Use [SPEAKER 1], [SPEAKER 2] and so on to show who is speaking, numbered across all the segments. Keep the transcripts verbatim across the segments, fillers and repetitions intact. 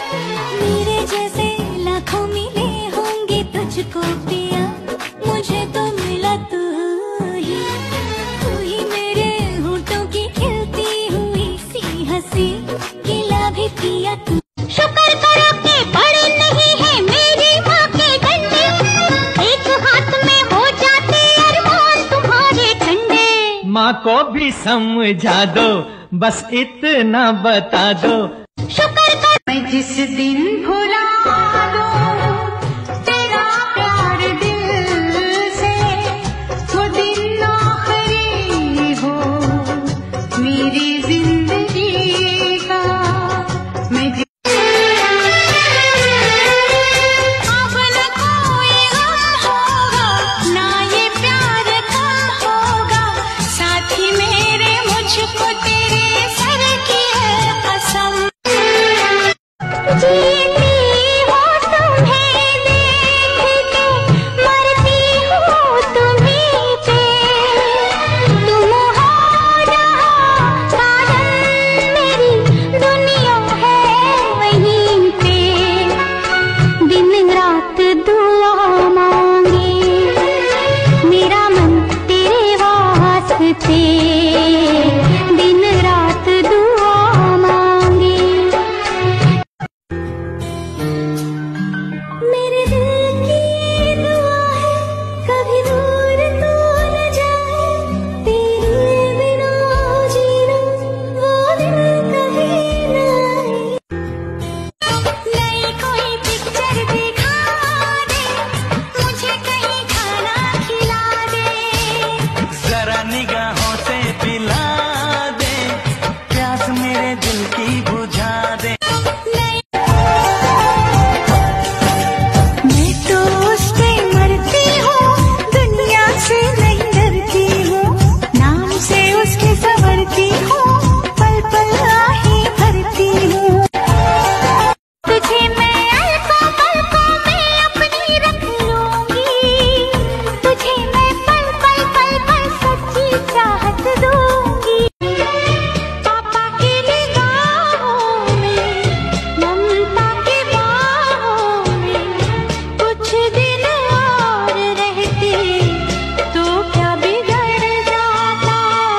[SPEAKER 1] मेरे जैसे लाखों मिले होंगे तुझको पिया, मुझे तो मिला तू ही, तू ही मेरे होठों की खिलती हुई सी हंसी, गिला भी पिया तू। शुक्र करो के बड़े नहीं है मेरी माँ के डंडे, एक हाथ में हो जाते अरमान तुम्हारे ठंडे।
[SPEAKER 2] माँ को भी समझा दो, बस इतना बता दो।
[SPEAKER 1] शुक्र कर मैं जिस दिन भुला दूं तेरा प्यार दिल से, वो दिन आखिरी हो मेरी जिंदगी का। मैं अब न कोई गम होगा, ना ये प्यार कम होगा, साथी मेरे मुझको तेरे सर की है कसम। जीती हो तुम्हें देख के, मरती हो तुम्हीं पे, तुम हो जहाँ साजन मेरी दुनिया है वहीं पे, दिन रात दुआ मांगे मेरा मन तेरे वास्ते, दिन रात दुआ मांगे। मेरे दिल की ये दुआ है कभी दूर तो न जाए, तेरे बिना जीना वो दिन कभी न आए। नई कोई पिक्चर दिखा दे, मुझे कहीं खाना खिला दे,
[SPEAKER 2] जरा निगाहों से पिला दे, प्यास मेरे दिल की बुझा दे।
[SPEAKER 1] मैं तो उससे मरती हूँ, दुनिया से नहीं डरती हूँ, नाम से उसके संवरती हूँ, पल पल आहें भरती हूँ। तुझे मैं पलकों पलकों में अपनी रख लूंगी, तुझे मैं पल पल पल पल सच्ची चाहत दूंगी। पापा की निगाहों में, ममता की बाहों में, कुछ दिन और रहते तो क्या बिगड़ जाता।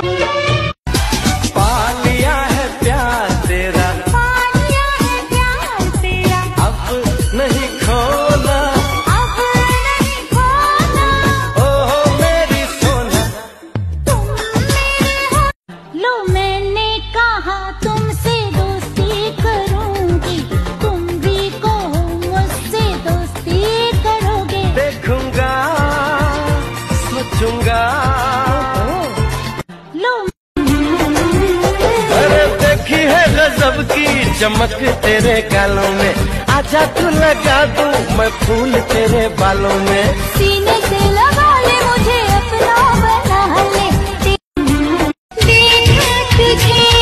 [SPEAKER 2] पा लिया है प्यार तेरा,
[SPEAKER 1] पा लिया है प्यार तेरा,
[SPEAKER 2] अब नहीं खोना,
[SPEAKER 1] अब नहीं खोना,
[SPEAKER 2] ओ मेरी सोना।
[SPEAKER 1] तुम मेरे हो। लो मैंने कहा तुमसे दोस्ती करूंगी, तुम भी कहो मुझसे दोस्ती करोगे।
[SPEAKER 2] देखूंगा सोचूंगा,
[SPEAKER 1] लो
[SPEAKER 2] अरे देखी है गजब की चमक तेरे गालों में, आजा तू लगा दूं मैं फूल तेरे बालों में।
[SPEAKER 1] सीने से लगा ले मुझे अपना बना ले, देखा तुझे